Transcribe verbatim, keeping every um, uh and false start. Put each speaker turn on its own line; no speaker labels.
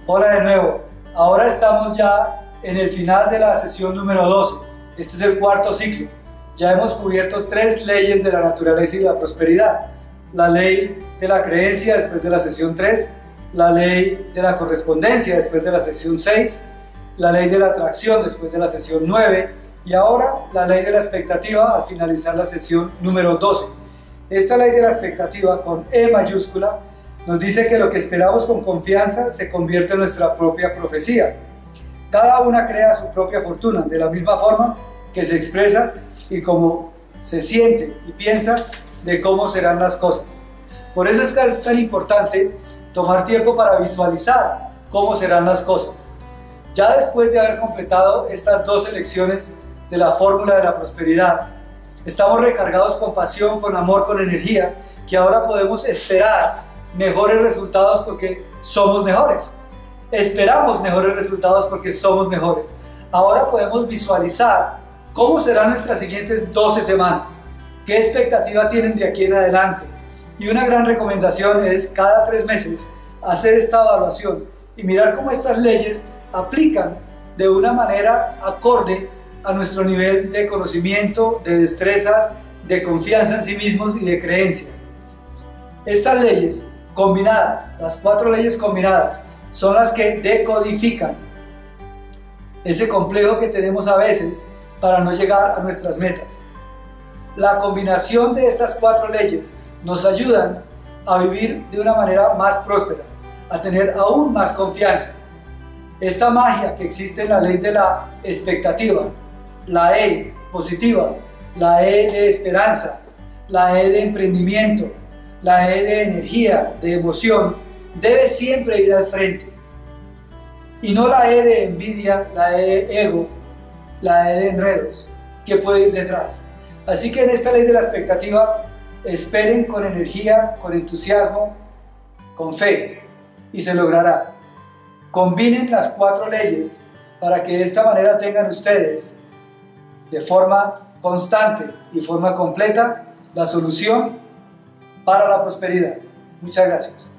Hola de nuevo, ahora estamos ya en el final de la sesión número doce. Este es el cuarto ciclo. Ya hemos cubierto tres leyes de la naturaleza y la prosperidad. La ley de la creencia después de la sesión tres, la ley de la correspondencia después de la sesión seis, la ley de la atracción después de la sesión nueve y ahora la ley de la expectativa al finalizar la sesión número doce. Esta ley de la expectativa con E mayúscula nos dice que lo que esperamos con confianza se convierte en nuestra propia profecía. Cada una crea su propia fortuna de la misma forma que se expresa y como se siente y piensa de cómo serán las cosas. Por eso es que es tan importante tomar tiempo para visualizar cómo serán las cosas. Ya después de haber completado estas dos lecciones de la fórmula de la prosperidad, estamos recargados con pasión, con amor, con energía, que ahora podemos esperar mejores resultados porque somos mejores. Esperamos mejores resultados porque somos mejores. Ahora podemos visualizar cómo serán nuestras siguientes doce semanas, qué expectativa tienen de aquí en adelante. Y una gran recomendación es cada tres meses hacer esta evaluación y mirar cómo estas leyes aplican de una manera acorde a nuestro nivel de conocimiento, de destrezas, de confianza en sí mismos y de creencia. Estas leyes combinadas, las cuatro leyes combinadas, son las que decodifican ese complejo que tenemos a veces para no llegar a nuestras metas. La combinación de estas cuatro leyes nos ayudan a vivir de una manera más próspera, a tener aún más confianza. Esta magia que existe en la ley de la expectativa, la E positiva, la E de esperanza, la E de emprendimiento, la E de energía, de emoción, debe siempre ir al frente. Y no la E de envidia, la E de ego, la E de enredos, que puede ir detrás. Así que en esta ley de la expectativa, esperen con energía, con entusiasmo, con fe, y se logrará. Combinen las cuatro leyes para que de esta manera tengan ustedes, de forma constante y forma completa, la solución para la prosperidad. Muchas gracias.